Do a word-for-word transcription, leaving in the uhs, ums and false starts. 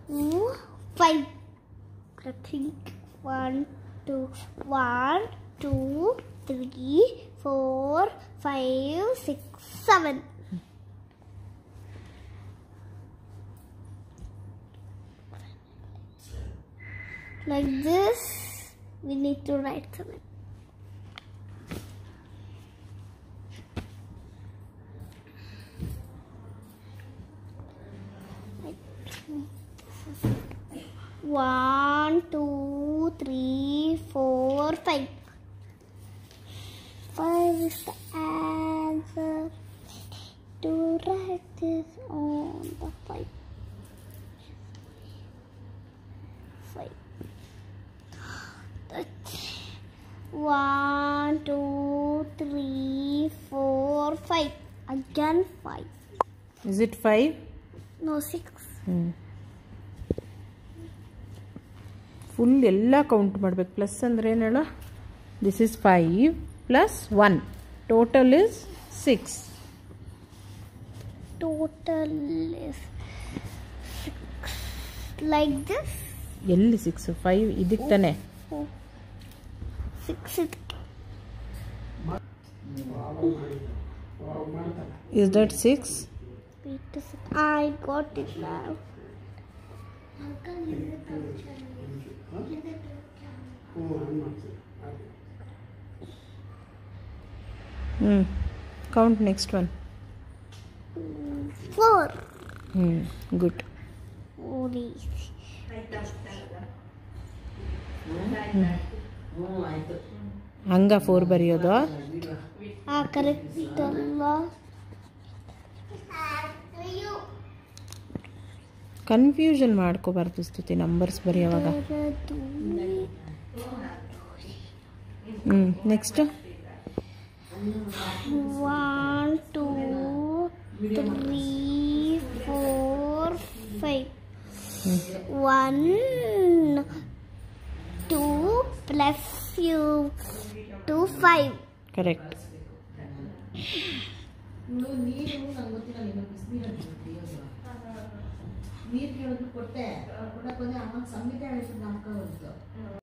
two, five. I think one, two, one, two, three, four, five, six, seven. Like this, we need to write seven. One, two, three, four, five. Five is the answer. To write this on the five. Five. That's one, two, three, four, five. Again five. Is it five? No, six. Hmm. Full ಎಲ್ಲ count ಮಾಡಬೇಕು. Plus ಅಂದ್ರೆ ಏನಲ್ಲ, this is five plus one, total is six. Total is six. Like this? ಎಲ್ಲಿ six? Five ಇದಕ್ಕೆ ತಾನೆ. Six. Is that six? Wait a second. I got it now. Hmm. Count next one. Four. Hmm. Good. Only. ಹಂಗ four ಬರೆಯೋದು? ಆ correct ಅಲ್ಲ. Confusion ಮಾಡ್ಕೋಬಾರ್ದು Stuti numbers ಬರೆಯುವಾಗ. Hmm next. One two three four five. One two plus you two five. Correct. ನೀರು ಕೇಳಿದ್ರು ಕೊಟ್ಟೆ ಕೊಡಕ್ಕೆ ಅಮ್ಮ ಸಂಗೀತ ಹೇಳ್ತಿದ್ದು ನಮ್ಗೆ